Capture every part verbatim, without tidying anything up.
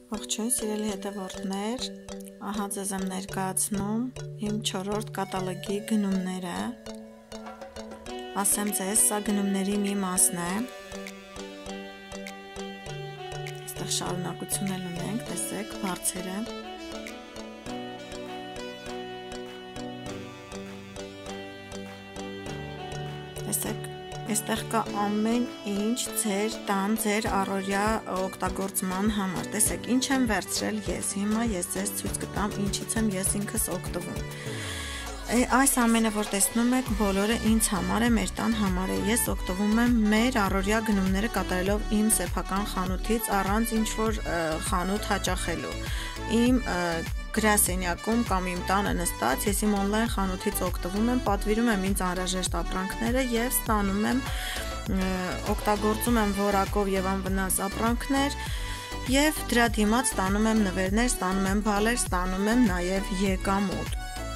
Ողջույն սիրելի հետևորդներ, ահա ձեզ եմ ներկայացնում իմ չորրորդ կատալոգի գնումները։ Ասեմ ձեզ, սա գնումների մի մասն է։ Այստեղ շարունակություն էլ ունենք, տեսեք, բարձերը։ Տեսեք, այստեղ կա ամեն ինչ ձեր տան, ձեր առօրյա օգտագործման համար։ Տեսեք, ինչ եմ վերցրել ես, հիմա ես ձեզ ցույց կտամ ինչից եմ ես ինքս օգտվում։ Այս ամենը, որ տեսնում եք, բոլորը ինձ համար է, մեր տան համար է։ Ես օգտվում եմ մեր առօրյա գնումները կատարելով իմ սեփական խանութից, առանց ինչ-որ խանութ հաճախելու։ Իմ գրասենյակում կամ իմ տանը նստած ես իմ on-line խանութից օգտվում եմ, պատվիրում եմ ինձ անհրաժեշտ ապրանքները եւ ստանում եմ, օգտագործում եմ որակով եւ անվնաս ապրանքներ եւ դրա դիմաց ստանում եմ նվերներ, ստանում եմ բալեր, ստանում եմ նաեւ եկամուտ։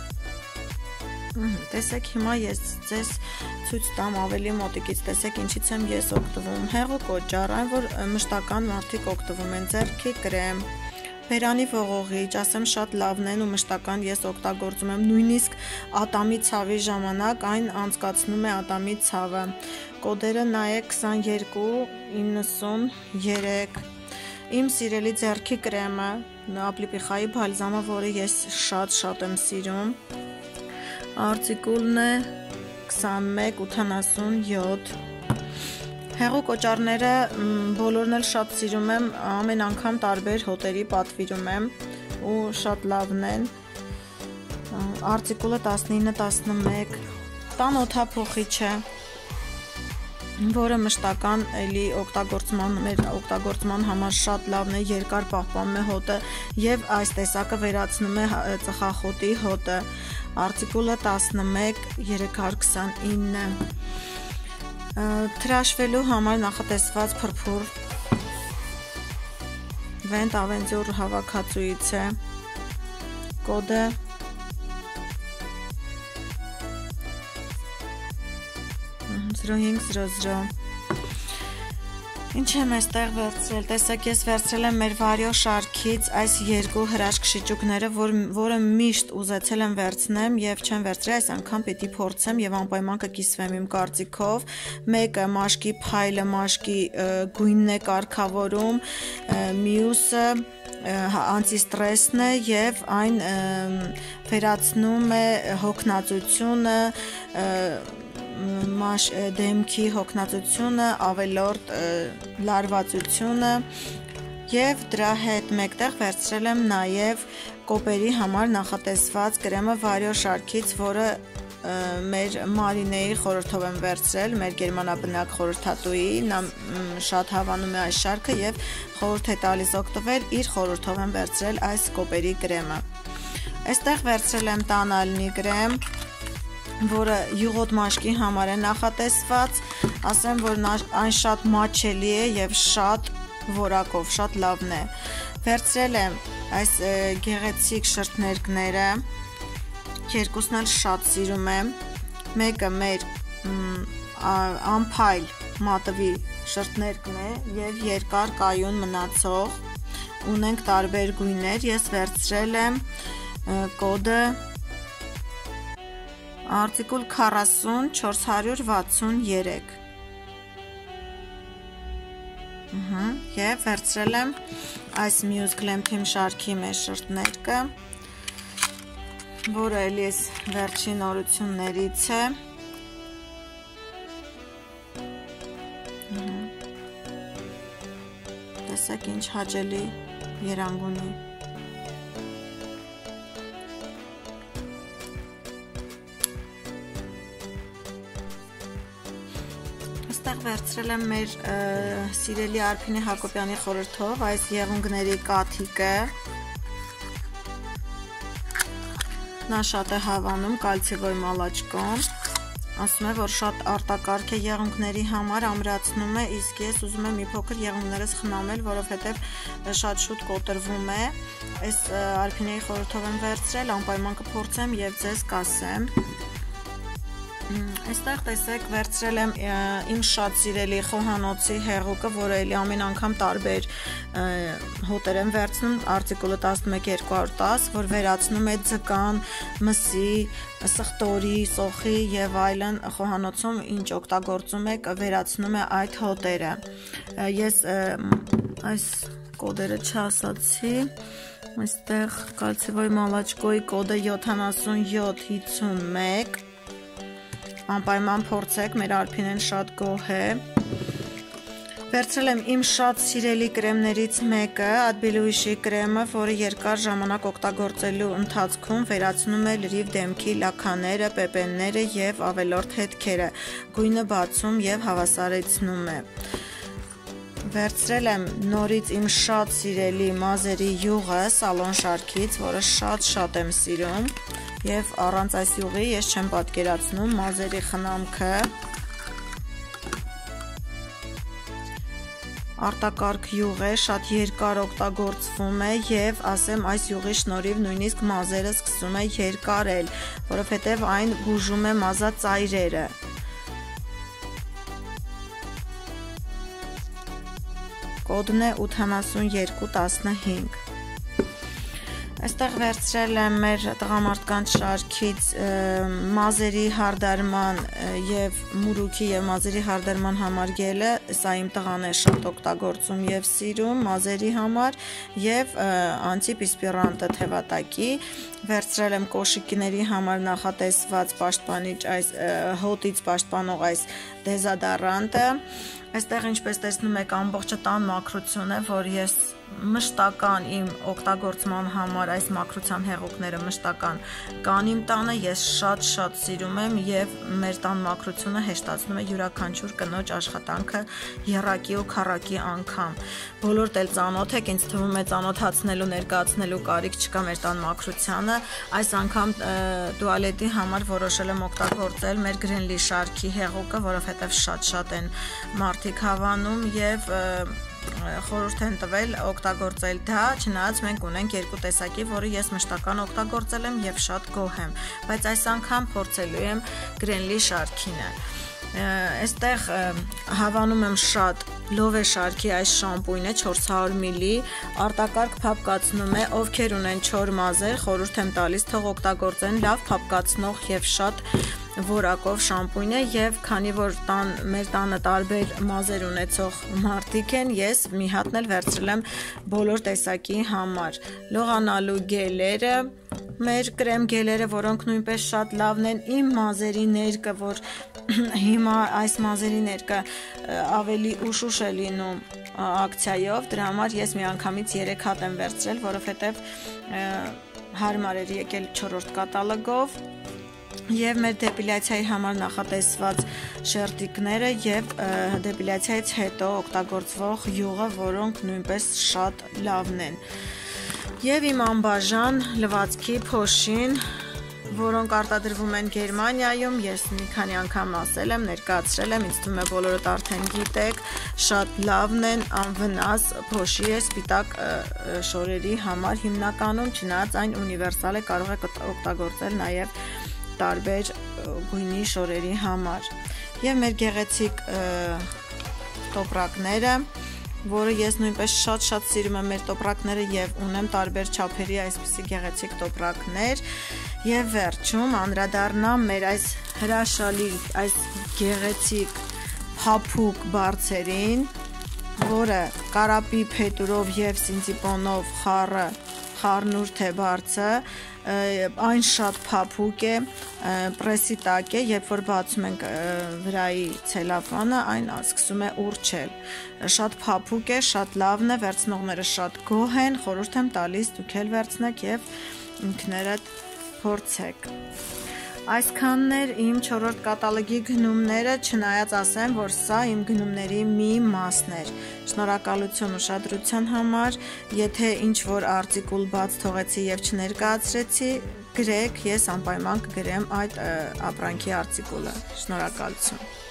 Տեսեք, հիմա ես ձեզ ցույց տամ ավելի մոտիկից, տեսեք ինչից եմ ես օգտվում։ Հեղուկ օճառ, այն որ մշտական մարդիկ օգտվում են, ձեռքի կրեմ, բերանի ողողիչ, ասեմ շատ լավն են ու մշտական ես օգտագործում եմ, նույնիսկ ատամի ցավի ժամանակ այն անցկացնում է ատամի ցավը։ Կոդերը նայեք քսաներկու իննսուներեք։ Իմ սիրելի ձեռքի կրեմը, ապլիպիխայի բալզամը, որը ես շատ-շատ եմ սիրում։ Արտիկուլն է քսանմեկ ութանասունյոթ։ Հեղուկ օճառները բոլորն էլ շատ սիրում եմ, ամեն անգամ տարբեր հոտերի պատվիրում եմ ու շատ լավն են։ Արտիկուլը տասնինը տասնմեկ, տան օդափոխիչը, որը մշտական էլի օգտագործման մեր օգտագործման համար շատ լավն է, երկար պահպանում է հոտը եւ այս տեսակը վերացնում է ծխախոտի հոտը։ Արտիկուլը տասնմեկ երեք հարյուր քսանինը։ Թրաշվելու համար նախատեսված փրփուր Vent Aventure հավաքածուից է, կոդը զրո հինգ զրո զրո։ Ինչ եմ այստեղ վերցրել, տեսեք, ես վերցրել եմ մեր Vario շարքից այս երկու հրաշք շիճուկները, որ, որը միշտ ուզեցել եմ վերցնեմ եւ չեմ վերցրել, այս անգամ պիտի փորձեմ եւ անպայման կկիսվեմ իմ կարծիքով։ Մեկը մաշկի փայլը, մաշկի գույնն է կարգավորում, մյուսը անտիստրեսն է եւ այն վերացնում է հոգնածությունը, մաշ դեմքի հոգնածությունը, ավելորդ լարվածությունը եւ դրա հետ մեկտեղ վերցրել եմ նաեւ կոպերի համար նախատեսված կրեմը Vario շարքից, որը մեր Մարինեի խորհրդով եմ վերցրել, մեր գերմանաբնակ խորհրդատուի, նա շատ հավանում է այս շարքը եւ խորհուրդ է տալիս օգտվել, իր խորհրդով եմ վերցրել այս կոպերի կրեմը։ Այստեղ վերցրել եմ տանալնի կրեմ, որը յուղոտ մաշկի համար է նախատեսված, ասեմ, որ այն շատ մատչելի է եւ շատ որակով, շատ լավն է։ Վերցրել եմ այս գեղեցիկ շրթներկները, երկուսն էլ շատ սիրում եմ։ Մեկը մեր անփայլ մատվի շրթներկն է եւ երկար կայուն մնացող, ունենք տարբեր գույներ, ես վերցրել եմ կոդը Արտիկուլ քառասուն չորս հարյուր վաթսուներեք։ Եվ վերցրել եմ այս Muse Glam Team շարքի մեր շրթներկը, որը էլի էս վերջին նորություններից է։ Տեսեք ինչ հաճելի երանգ ունի։ Այստեղ վերցրել եմ մեր սիրելի Արփինե Հակոբյանի խորհրդով այս եղունգների կաթիկը։ Նա շատ է հավանում կալցիվոյ մալաչկոն, ասում է, որ շատ արտակարգ է եղունգների համար, ամրացնում է, իսկ ես ուզում եմ մի փոքր եղունգներս խնամել, որովհետև շատ շուտ կոտրվում է։ Այս Արփինեի խորհրդով եմ վերցրել, անպայման կփորձեմ եւ ձեզ կասեմ։ Այստեղ տեսեք վերցրել եմ իմ շատ սիրելի խոհանոցի հեղուկը, որը էլի ամեն անգամ տարբեր հոտեր եմ վերցնում, արտիկուլը տասնմեկ երկու տասը, որ վերացնում է ձկան, մսի, սխտորի, սոխի եւ այլն խոհանոցում ինչ օգտագործում եք, վերացնում է այդ հոտերը։ Ես այս կոդերը չասացի, այստեղ կալցիվոյ մալաչկոյի կոդը յոթանասունյոթ հիսունմեկ, անպայման փորձեք, մեր Արփինեն շատ գոհ է։ Վերցրել եմ իմ շատ սիրելի կրեմներից մեկը, Adbiluish-ի կրեմը, որը երկար ժամանակ օգտագործելու ընթացքում վերացնում է լրիվ դեմքի լաքաները, պեպենները եւ ավելորդ հետքերը, գույնը բացում եւ հավասարեցնում է։ Վերցրել եմ նորից իմ շատ սիրելի մազերի յուղը Salon շարքից, որը շատ-շատ եմ սիրում եւ առանց այս յուղի ես չեմ պատկերացնում մազերի խնամքը։ Արտակարգ յուղ է, շատ երկար օգտագործվում է եւ ասեմ այս յուղի շնորհիվ նույնիսկ մազերը սկսում է երկարել, որովհետեւ այն բուժում է մազածայրերը։ Կոդն է ութանասունյոթ տասնհինգ։ Այստեղ վերցրել եմ մեր տղամարդկանց շարքից մազերի հարդարման եւ մուրուքի եւ մազերի հարդարման համար գելը, սա իմ տղան է շատ օգտագործում եւ սիրում մազերի համար եւ անտիպիսպիրանտը թևատակի, վերցրել եմ կոշիկիների համար նախատեսված պաշտպանիչ այս հոտից պաշտպանող այս դեզոդորանտը։ Այստեղ ինչպես տեսնում եք ամբողջը տան մաքրություն է, որ ես մշտական իմ օգտագործման համար այս մաքրության հեղուկները մշտական կան իմ տանը, ես շատ-շատ սիրում եմ եւ մեր տան մաքրությունը հեշտացնում է յուրաքանչյուր կնոջ աշխատանքը եռակի ու քառակի անգամ։ Բոլորդ էլ ծանոթ եք, ինձ թվում է ծանոթացնելու, ներկայացնելու կարիք չկա մեր տան մաքրությանը։ Այս անգամ տուալետի համար որոշել եմ օգտագործել մեր Greenly շարքի հեղուկը, որովհետեւ շատ-շատ են մարդիկ հավանում եւ խորհուրդ են տվել օգտագործել դա, չնայած մենք ունենք երկու տեսակի, որը ես մշտական օգտագործել եմ եւ շատ գոհ եմ, բայց այս անգամ փորձելու եմ Greenly շարքինը։ Այստեղ հավանում եմ շատ Love շարքի այս շամպույնը չորս հարյուր միլի, արտակարգ փափկացնում է, ովքեր ունեն չոր մազեր, խորհուրդ եմ տալիս թող օգտագործեն լավ փափկացնող եւ շատ որակով շամպույն է եւ քանի որ տան մեր տանը տարբեր մազեր ունեցող մարդիկ են, ես մի հատն էլ վերցրել եմ բոլոր տեսակի համար։ Լողանալու գելերը, մեր կրեմ գելերը, որոնք նույնպես շատ լավն են, իմ մազերի ներկը, որ հիմա այս մազերի ներկը ավելի ուշուշ է լինում ակցիայով, դրա համար ես միանգամից երեք հատ եմ վերցրել, որովհետեւ հարմար էր եկել չորրորդ կատալոգով եւ մեր դեպիլյացիայի համար նախատեսված շերտիկները եւ դեպիլյացիայից հետո օգտագործվող յուղը, որոնք նույնպես շատ լավն են։ Եվ իմ անբաժան լվացքի փոշին, որոնք արտադրվում են Գերմանիայում, ես մի քանի անգամ ասել եմ, ներկայացրել եմ, ինձ թվում է բոլորդ արդեն գիտեք, շատ լավն են, անվնաս փոշի է սպիտակ շորերի համար հիմնականում, չնայած այն ունիվերսալ է, կարող եք օգտագործել նաեւ տարբեր գույնի շորերի համար եւ մեր գեղեցիկ տոպրակները, որը ես նույնպես շատ-շատ սիրում եմ մեր տոպրակները եւ ունեմ տարբեր չափերի այսպիսի գեղեցիկ տոպրակներ եւ վերջում անդրադառնամ մեր այս հրաշալի այս գեղեցիկ փափուկ բարձերին, որը կարապի փետուրով եւ սինցիպոնով խառը խառնուրդ է բարձը, այն շատ փափուկ է, պրեսի տակ է, երբ որ բացում ենք վրայի ցելոֆանը, այն սկսում է ուռչել։ Շատ փափուկ է, շատ լավն է, վերցնողները շատ գոհ են, խորհուրդ եմ տալիս դուք էլ վերցնեք եւ ինքներդ փորձեք։ Այսքանն էր իմ չորրորդ կատալոգի գնումները, չնայած ասեմ, որ սա իմ գնումների մի մասն էր։ Շնորհակալություն ուշադրության համար, եթե ինչ-որ արտիկուլ բաց թողեցի եւ չներկայացրեցի, գրեք, ես անպայման կգրեմ այդ ապրանքի արտիկուլը։ Շնորհակալություն։